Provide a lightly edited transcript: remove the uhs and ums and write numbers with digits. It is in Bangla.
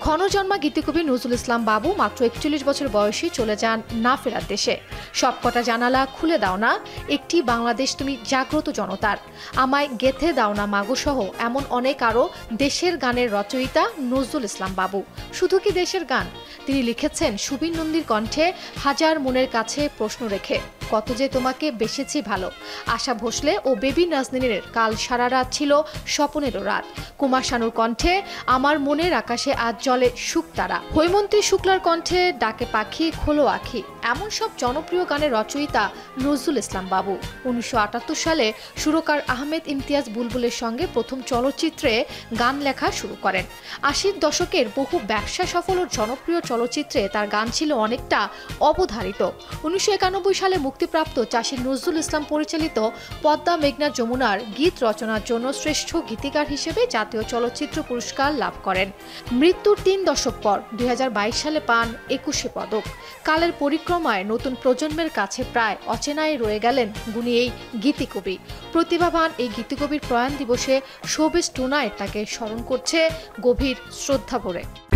ক্ষণজন্মা গীতিকবি নজরুল ইসলাম বাবু মাত্র ৪১ বছর বয়সে চলে যান না ফেরার দেশে। সবকটা জানালা খুলে দাও না, একটি বাংলাদেশ তুমি জাগ্রত জনতার, আমায় গেথে দাও না মাগো সহ এমন অনেক আরও দেশের গানের রচয়িতা নজরুল ইসলাম বাবু। শুধু কি দেশের গান, তিনি লিখেছেন সুবীর নন্দীর কণ্ঠে হাজার মনের কাছে প্রশ্ন রেখে, কত যে তোমাকে বেসেছি ভালো, আশা ভোসলে ও বেবি নাজনীনের কাল সারা রাত ছিল স্বপনেরও রাত, কুমার শানুর কণ্ঠে আমার মনের আকাশে আজ জলে শুকতারা, হৈমন্তী শুক্লার কণ্ঠে ডাকে পাখি খোলো আখি, এমন সব জনপ্রিয় গানের রচয়িতা নজরুল ইসলাম বাবু ১৯৭৮ সালে সুরকার আহমেদ ইমতিয়াজ বুলবুলের সঙ্গে প্রথম চলচ্চিত্রে গান লেখা শুরু করেন। ৮০ দশকের বহু ব্যবসা সফল ও জনপ্রিয় চলচ্চিত্রে তার গান ছিল অনেকটা অবধারিত। ১৯৯১ সালে মুক্তিপ্রাপ্ত চাষী নজরুল ইসলাম পরিচালিত পদ্মা মেঘনা যমুনার গীত রচনার জন্য শ্রেষ্ঠ গীতিকার হিসেবে জাতীয় চলচ্চিত্র পুরস্কার লাভ করেন। মৃত্যুর ৩ দশক পর ২০২২ সালে পান ২১শে পদক। কালের পরিক্রমায় নতুন প্রজন্মের কাছে প্রায় অচেনায় রয়ে গেলেন গুণী এই গীতিকবি। প্রতিভাবান এই গীতিকবির প্রয়াণ দিবসে শোবিজ টুনাইট তাকে স্মরণ করছে গভীর শ্রদ্ধা ভরে।